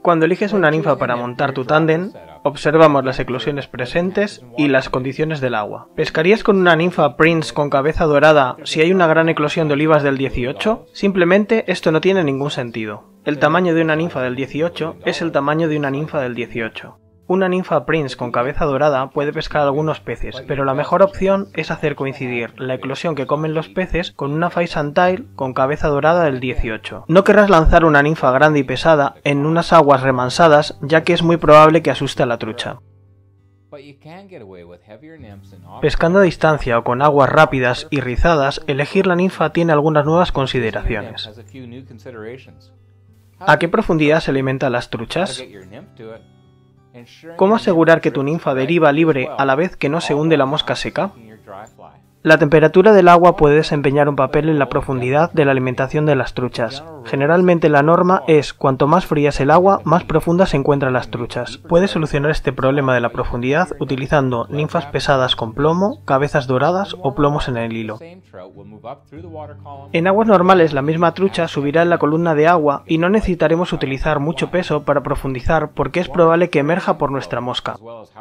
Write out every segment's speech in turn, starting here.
Cuando eliges una ninfa para montar tu tándem, observamos las eclosiones presentes y las condiciones del agua. ¿Pescarías con una ninfa Prince con cabeza dorada si hay una gran eclosión de olivas del 18? Simplemente esto no tiene ningún sentido. El tamaño de una ninfa del 18 es el tamaño de una ninfa del 18. Una ninfa Prince con cabeza dorada puede pescar algunos peces, pero la mejor opción es hacer coincidir la eclosión que comen los peces con una Pheasantile con cabeza dorada del 18. No querrás lanzar una ninfa grande y pesada en unas aguas remansadas, ya que es muy probable que asuste a la trucha. Pescando a distancia o con aguas rápidas y rizadas, elegir la ninfa tiene algunas nuevas consideraciones. ¿A qué profundidad se alimentan las truchas? ¿Cómo asegurar que tu ninfa deriva libre a la vez que no se hunde la mosca seca? La temperatura del agua puede desempeñar un papel en la profundidad de la alimentación de las truchas. Generalmente la norma es cuanto más fría es el agua, más profundas se encuentran las truchas. Puedes solucionar este problema de la profundidad utilizando ninfas pesadas con plomo, cabezas doradas o plomos en el hilo. En aguas normales la misma trucha subirá en la columna de agua y no necesitaremos utilizar mucho peso para profundizar porque es probable que emerja por nuestra mosca.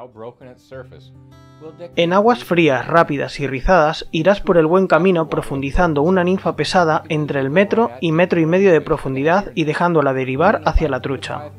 En aguas frías, rápidas y rizadas irás por el buen camino profundizando una ninfa pesada entre el metro y metro y medio de profundidad y dejándola derivar hacia la trucha.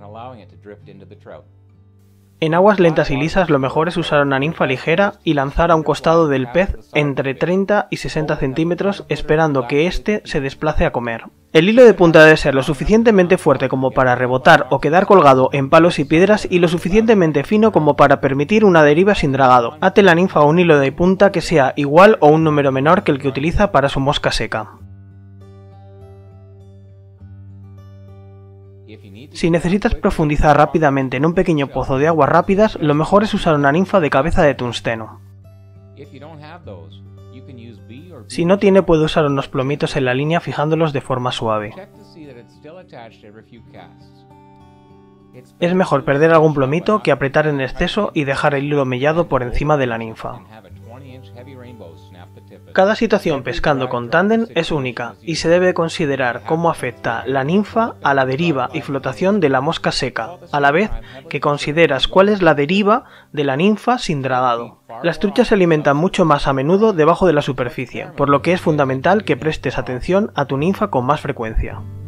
En aguas lentas y lisas lo mejor es usar una ninfa ligera y lanzar a un costado del pez entre 30 y 60 centímetros esperando que éste se desplace a comer. El hilo de punta debe ser lo suficientemente fuerte como para rebotar o quedar colgado en palos y piedras y lo suficientemente fino como para permitir una deriva sin dragado. Ate la ninfa a un hilo de punta que sea igual o un número menor que el que utiliza para su mosca seca. Si necesitas profundizar rápidamente en un pequeño pozo de aguas rápidas, lo mejor es usar una ninfa de cabeza de tungsteno. Si no tiene, puede usar unos plomitos en la línea fijándolos de forma suave. Es mejor perder algún plomito que apretar en exceso y dejar el hilo mellado por encima de la ninfa. Cada situación pescando con tándem es única y se debe considerar cómo afecta la ninfa a la deriva y flotación de la mosca seca, a la vez que consideras cuál es la deriva de la ninfa sin dragado. Las truchas se alimentan mucho más a menudo debajo de la superficie, por lo que es fundamental que prestes atención a tu ninfa con más frecuencia.